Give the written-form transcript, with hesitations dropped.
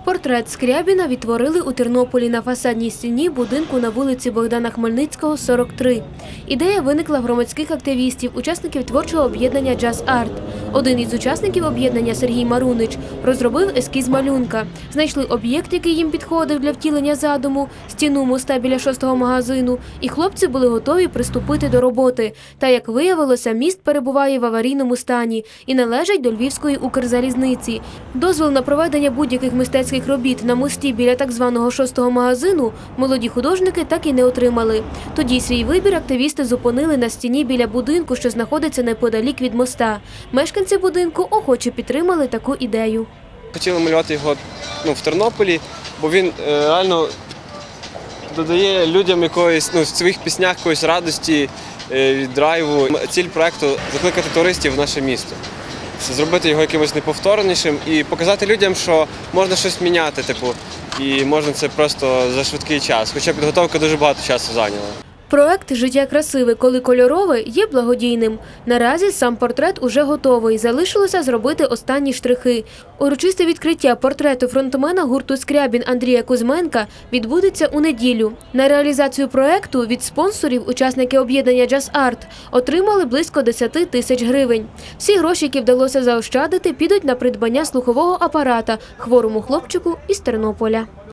Портрет Скрябіна відтворили у Тернополі на фасадній стіні будинку на вулиці Богдана Хмельницького, 43. Ідея виникла в громадських активістів, учасників творчого об'єднання «Джаз Арт». Один із учасників об'єднання, Сергій Марунич, розробив ескіз малюнка. Знайшли об'єкт, який їм підходив для втілення задуму, стіну моста біля 6-го магазину, і хлопці були готові приступити до роботи. Та, як виявилося, міст перебуває в аварійному стані і належить до Львівської Укрзалізниці. Дозвіл на проведення будь-яких мистецьких робіт на мості біля так званого 6-го магазину молоді художники так і не отримали. Тоді свій вибір активісти зупинили на стіні біля будинку, що знаходиться неподалік від моста. Мешканці будинку охоче підтримали таку ідею. Хотіли малювати його в Тернополі, бо він реально додає людям якоїсь, в своїх піснях якоїсь радості, драйву. Ціль проєкту – закликати туристів в наше місто. Зробити його якимось неповторнішим і показати людям, що можна щось міняти, і можна це просто за швидкий час, хоча підготовка дуже багато часу зайняла. Проект «Життя красиве, коли кольорове» є благодійним. Наразі сам портрет уже готовий, залишилося зробити останні штрихи. Урочисте відкриття портрету фронтмена гурту «Скрябін» Андрія Кузьменка відбудеться у неділю. На реалізацію проекту від спонсорів учасники об'єднання «Джаз Арт» отримали близько 10 тисяч гривень. Всі гроші, які вдалося заощадити, підуть на придбання слухового апарата хворому хлопчику із Тернополя.